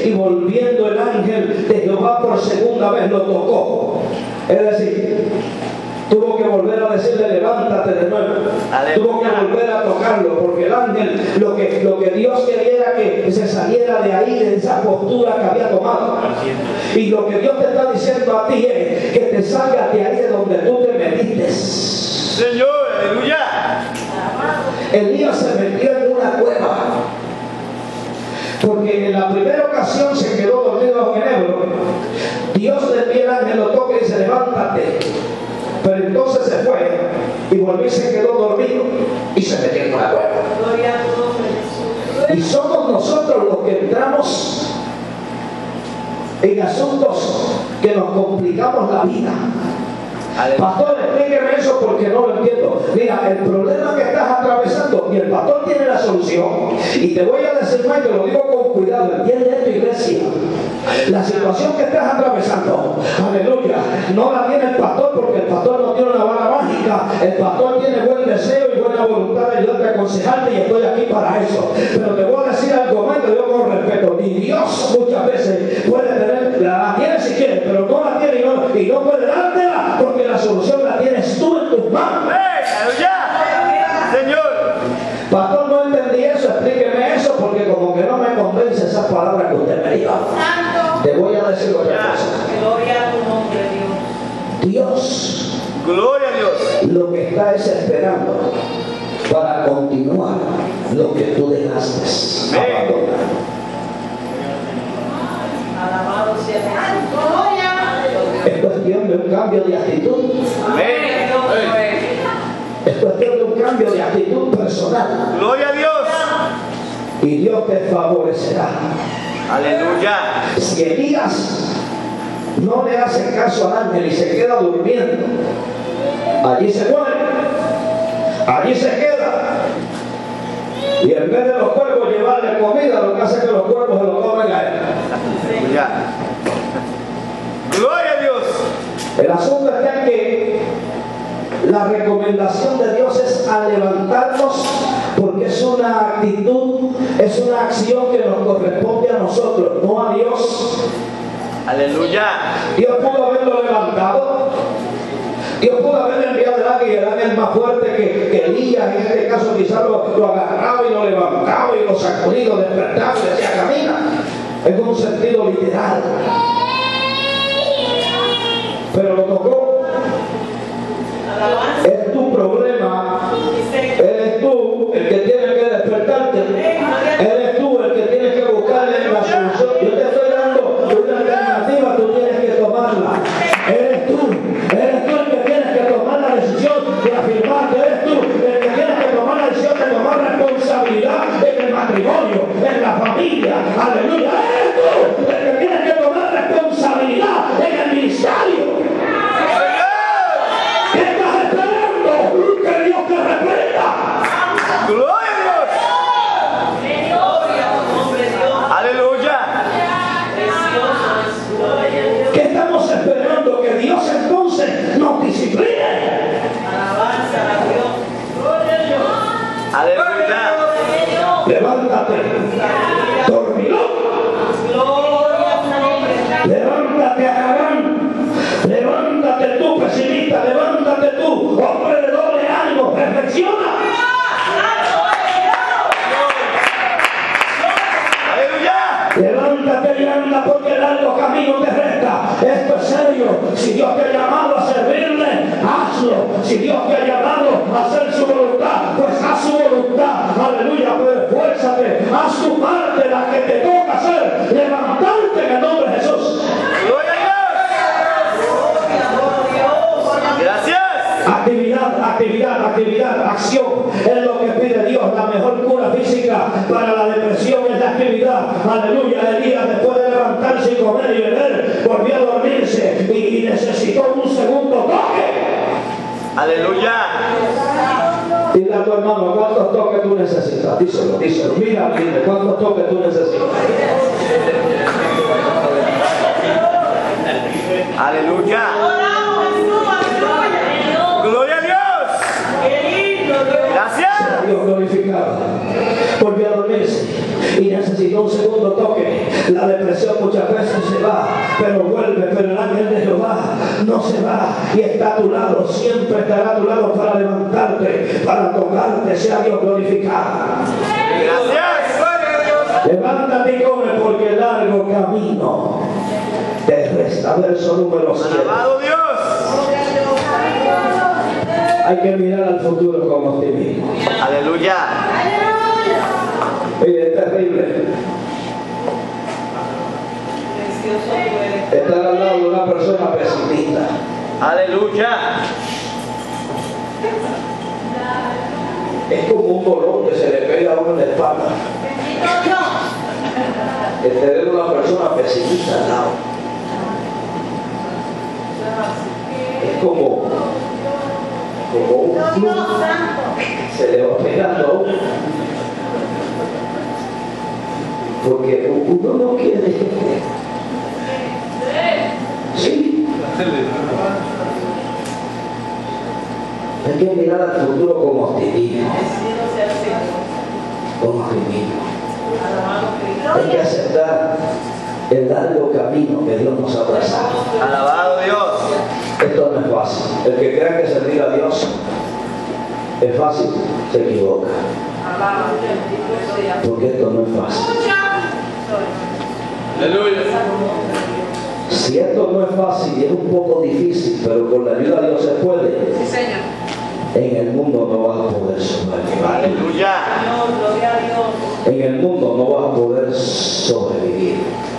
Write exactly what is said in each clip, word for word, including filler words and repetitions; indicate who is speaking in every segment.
Speaker 1: y volviendo el ángel de Jehová por segunda vez lo tocó. Es decir, tuvo que volver a decirle levántate de nuevo. Aleluya. Tuvo que volver a tocarlo, porque el ángel lo que, lo que Dios quería era que se saliera de ahí, de esa postura que había tomado. Y lo que Dios te está diciendo a ti es que te salgas de ahí de donde tú te metiste.
Speaker 2: Señor, aleluya.
Speaker 1: Elías se metió en una cueva, porque en la primera ocasión se quedó dormido en Ebro. Dios le envía el ángel, lo toca y dice levántate. Pero entonces se fue y volvió y se quedó dormido y se metió en una cueva. Y somos nosotros los que entramos en asuntos que nos complicamos la vida. Pastor, explíqueme eso porque no lo entiendo. Mira, el problema que estás atravesando, y el pastor tiene la solución, y te voy a decir más, te lo digo con cuidado, entiende esto, iglesia. La situación que estás atravesando, aleluya, no la tiene el pastor, porque el pastor no tiene una bala mágica. El pastor tiene buen deseo y buena voluntad de ayudarte a aconsejarte, y estoy aquí para eso. Pero te voy a decir algo más, que yo con respeto, ni Dios muchas veces puede tener, la, la tiene si quiere, pero no la tiene y no, y no puede dártela, porque la solución la tienes tú en tus manos.
Speaker 2: ¡Hey! ¡Señor!
Speaker 1: Pastor, no entendí eso, explíqueme eso, porque como que no me convence esas palabras que usted me dijo. Te voy a decir otra cosa.
Speaker 3: Gloria a tu nombre, Dios.
Speaker 1: Dios,
Speaker 2: gloria a Dios,
Speaker 1: lo que está es esperando para continuar lo que tú dejaste abandonar.
Speaker 3: Alabado sea Dios.
Speaker 1: Es cuestión de un cambio de actitud.
Speaker 2: amén.
Speaker 1: Es cuestión de un cambio de actitud personal.
Speaker 2: Gloria a Dios.
Speaker 1: Y Dios te favorecerá.
Speaker 2: Aleluya.
Speaker 1: Si Elías no le hace caso al ángel y se queda durmiendo, allí se muere, allí se queda. Y en vez de los cuervos llevarle comida, lo que hace es que los cuervos se lo comen a él.
Speaker 2: Aleluya. Gloria a Dios.
Speaker 1: El asunto está en que la recomendación de Dios es a levantarnos, porque es una actitud, es una acción que nos corresponde a nosotros, no a Dios.
Speaker 2: Aleluya.
Speaker 1: Dios pudo haberlo levantado, Dios pudo haberle enviado el ángel, y el ángel más fuerte que, que Elías, en este caso quizás lo, lo agarraba y lo levantaba y lo sacudía y lo despertaba y decía camina, en un sentido literal. Pero lo tocó. Es tu problema, eres tú el que tiene que despertarte, eres tú el que tienes que buscarle la solución. Yo te estoy dando una alternativa, tú tienes que tomarla. Eres tú, eres tú el que tienes que tomar la decisión de afirmarte, eres tú el que tienes que tomar la decisión de tomar responsabilidad en el matrimonio, en la familia, aleluya. Eres tú el que tienes que tomar responsabilidad en el ministerio.
Speaker 2: Gloria a Dios. Aleluya.
Speaker 1: ¿Qué estamos esperando? Que Dios entonces nos discipline.
Speaker 3: Alabanza a Dios.
Speaker 2: Aleluya.
Speaker 1: Levántate, dormilón. Levántate, Agarán. Levántate tú, pesimista. Levántate tú, hombre de doble ánimo. Reflexiona. Levántate y anda, porque el largo camino te resta. Esto es serio. Si Dios te ha llamado a servirle, hazlo. Si Dios te ha llamado a hacer su voluntad, pues haz su voluntad. Aleluya, pero esfuérzate, haz tu parte, la que te toca hacer. Levantarte en el nombre de Jesús.
Speaker 2: Gloria a Dios. Gracias.
Speaker 1: Actividad, actividad, actividad, acción es lo que pide Dios. La mejor cura física para la depresión es la actividad. Aleluya. Elías, después de levantarse y comer y beber, volvió a dormirse y, y necesitó un segundo toque.
Speaker 2: Aleluya.
Speaker 1: Dile a tu hermano, ¿cuántos toques tú necesitas? Díselo, díselo. Mira, dile, ¿cuántos toques tú necesitas?
Speaker 2: Aleluya. Gloria a Dios. Gracias.
Speaker 1: Dios glorificado. Volvió a dormirse y necesitó un segundo toque. La depresión muchas veces se va, pero vuelve. Pero el ángel de Jehová no se va y está a tu lado, siempre estará a tu lado para levantarte, para tocarte. Sea Dios glorificado.
Speaker 2: Gracias.
Speaker 1: Levántate y come, porque el largo camino te resta. Verso número siete.
Speaker 2: Alabado Dios.
Speaker 1: Hay que mirar al futuro con optimismo.
Speaker 2: Aleluya.
Speaker 1: Oye, es terrible estar al lado de una persona pesimista.
Speaker 2: Aleluya.
Speaker 1: Es como un dolor que se le pega a uno en la espalda. El tener una persona pesimista al lado. Es como, como un flujo. Se le va pegando a uno. Porque uno no quiere. Sí. Hay que mirar al futuro con optimismo. Con optimismo. Hay que aceptar el largo camino que Dios nos ha trazado.
Speaker 2: Alabado Dios.
Speaker 1: Esto no es fácil. El que crea que servir a Dios es fácil, se equivoca. Porque esto no es fácil.
Speaker 2: Aleluya.
Speaker 1: Si esto no es fácil y es un poco difícil, pero con la ayuda de Dios se puede, en el mundo no vas a poder sobrevivir.
Speaker 2: Aleluya.
Speaker 1: En el mundo no vas a poder sobrevivir.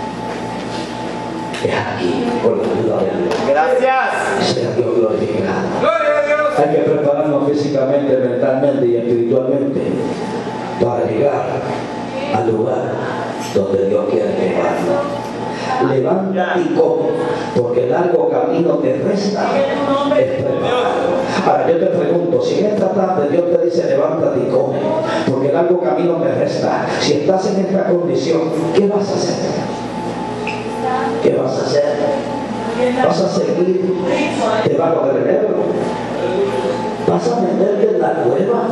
Speaker 1: Es aquí, con la ayuda de Dios.
Speaker 2: Gracias.
Speaker 1: Sea Dios glorificado.
Speaker 2: Gloria a Dios.
Speaker 1: Hay que prepararnos físicamente, mentalmente y espiritualmente para llegar al lugar donde Dios quiere llevarnos. Levanta y come, porque el largo camino te resta es preparado. Ahora yo te pregunto, si en esta tarde Dios te dice levántate y come, porque el largo camino te resta, si estás en esta condición, ¿qué vas a hacer? ¿Qué vas a hacer? ¿Vas a seguir debajo del enebro? ¿Vas a meterte en la cueva?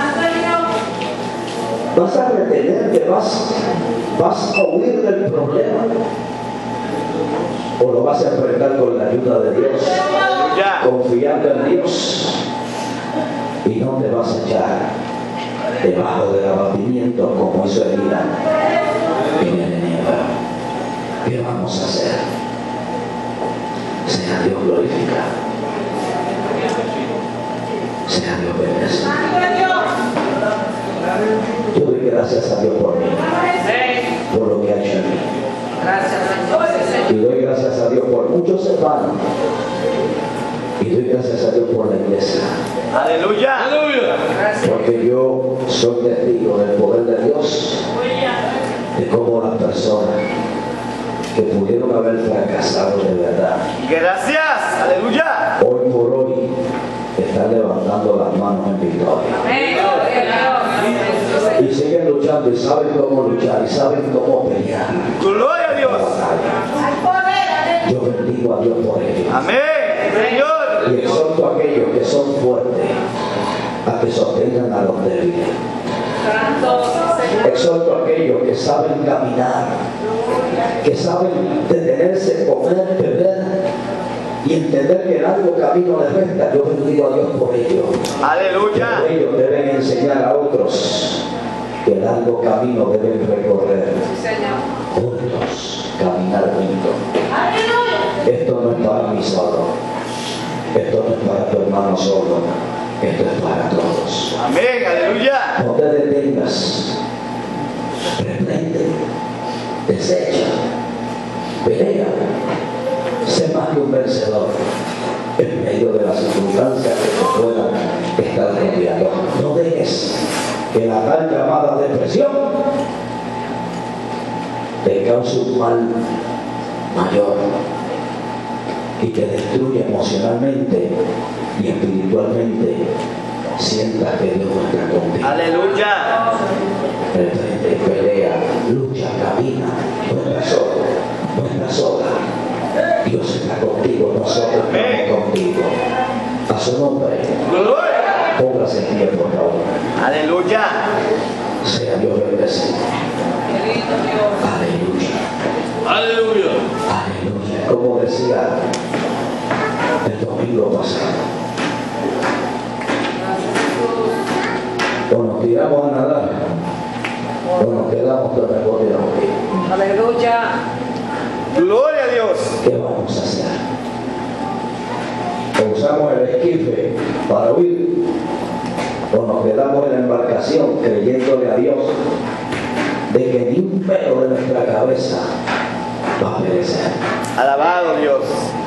Speaker 1: ¿Vas a retenerte? ¿Vas, vas a huir del problema? ¿O lo vas a enfrentar con la ayuda de Dios? Confiando en Dios. Y no te vas a echar debajo del abatimiento como hizo Elías en el enemigo. ¿Qué vamos a hacer? Sea Dios glorificado. Sea Dios bendecido. Yo doy gracias a Dios por mí, por lo que ha hecho en mí. Y doy gracias a Dios por muchos hermanos. Y doy gracias a Dios por la iglesia.
Speaker 2: Aleluya.
Speaker 1: Porque yo soy testigo del poder de Dios, de cómo las personas que pudieron haber fracasado de verdad,
Speaker 2: Gracias. Aleluya.
Speaker 1: hoy por hoy están levantando las manos en victoria. Y siguen luchando y saben cómo luchar y saben cómo pelear.
Speaker 2: Gloria a Dios.
Speaker 1: Yo bendigo a Dios por ellos.
Speaker 2: Amén. Señor.
Speaker 1: Y exhorto a aquellos que son fuertes a que sostengan a los débiles. Exhorto a aquellos que saben caminar, que saben detenerse, comer, beber y entender que el largo camino les resta. Yo bendigo a Dios por ellos.
Speaker 2: Aleluya.
Speaker 1: Pero ellos deben enseñar a otros que el largo camino deben recorrer juntos, caminar juntos. Esto no es para mí solo, esto no es para tu hermano solo, esto es para todos.
Speaker 2: Amén. Aleluya.
Speaker 1: No te detengas, reprende, desecha, pelea, sé más que un vencedor en medio de las circunstancias que te puedan estar rodeando. No dejes que la tal llamada depresión te cause un mal mayor y te destruya emocionalmente y espiritualmente. Sientas que Dios no está contigo.
Speaker 2: Aleluya.
Speaker 1: Reprende, pelea, lucha, camina. No estás solo, no estás sola. Dios está contigo, nosotros estamos contigo. A su nombre,
Speaker 2: Gloria.
Speaker 1: póngase en pie, por favor.
Speaker 2: Aleluya.
Speaker 1: Sea Dios bendecido. Aleluya.
Speaker 2: Aleluya.
Speaker 1: Aleluya. Como decía el domingo pasado. O nos tiramos a nadar, o nos quedamos de mejor de la
Speaker 3: Aleluya.
Speaker 2: Gloria a Dios.
Speaker 1: ¿Qué vamos a hacer? O usamos el esquife para huir, o nos quedamos en la embarcación creyéndole a Dios de que ni un pelo de nuestra cabeza va a perecer.
Speaker 2: Alabado Dios.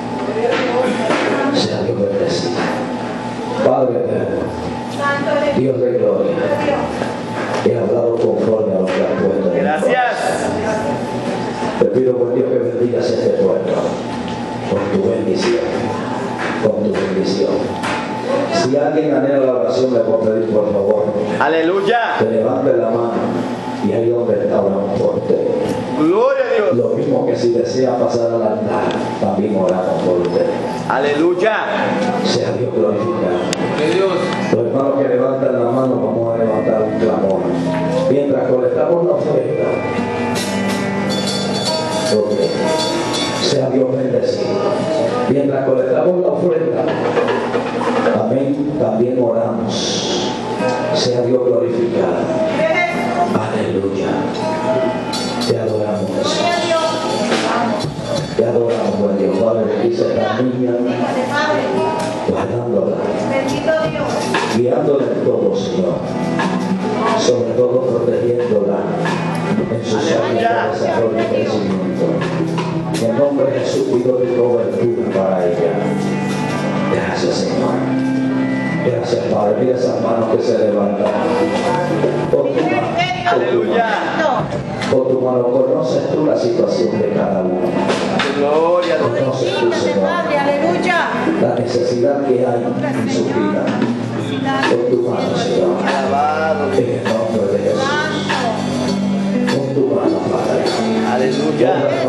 Speaker 1: Sea Dios bendecido. Padre eterno, Dios de gloria, he hablado conforme a lo que has puesto.
Speaker 2: Gracias.
Speaker 1: Te pido por Dios que bendigas este pueblo con tu bendición, con tu bendición. Si alguien anhela la oración, le puedo pedir por favor
Speaker 2: Aleluya.
Speaker 1: que levante la mano y ahí donde está oramos por usted.
Speaker 2: Gloria a Dios.
Speaker 1: Lo mismo que si desea pasar al altar, también oramos por usted.
Speaker 2: Aleluya.
Speaker 1: Sea Dios glorificado.
Speaker 2: Que Dios.
Speaker 1: Los hermanos que levantan la mano, vamos a levantar un clamor mientras colectamos la ofrenda. Ok. Sea Dios bendecido. Mientras colectamos la ofrenda, amén, también oramos. Sea Dios glorificado. Aleluya. Te adoramos, Jesús. Te adoramos, buen Dios. Padre, bendice a esta niña, guardándola, guiándola en todo, Señor. Sobre todo protegiéndola en sus años de desarrollo y crecimiento. En el nombre de Jesús pido tu cobertura para ella. Gracias, Señor. Gracias, Padre. Mira esas manos que se levantan. Por tu mano,
Speaker 2: Aleluya.
Speaker 1: por tu mano, conoces tú la situación de cada uno.
Speaker 2: Gloria a Dios.
Speaker 1: Conoces tú, Señor, la necesidad que hay en su vida. Por tu mano, Señor.
Speaker 2: Alabado
Speaker 1: En
Speaker 2: Dios.
Speaker 1: el nombre de Jesús. Con tu mano, Padre.
Speaker 2: Aleluya.
Speaker 1: Obra